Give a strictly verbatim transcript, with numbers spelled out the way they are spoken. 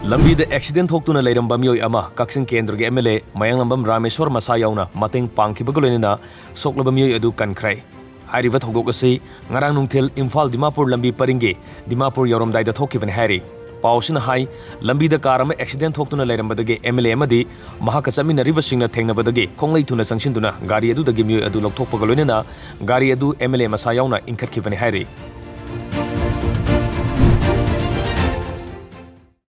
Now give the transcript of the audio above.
lambi da accident thoktu na leiram bamyoi ama Kaksin Kendra ge M L A Mayanglambam Rameshwor Masa Yaona mateng pangkibagolena sokla bamyoi adu Kankhre Hariba thogok asi ngarang nungthil Imphal Dimapur lambi paringe Dimapur yoromdai da thokiban hari Pausina hai lambi da car ama accident thoktuna leirambadage M L A amadi mahaka chaminariba singna thengnabadage konglei thuna sangsinduna gari adu dagi myoi adu lokthokpaga loinena gari adu M L A Masa Yaona inkhatkibani hari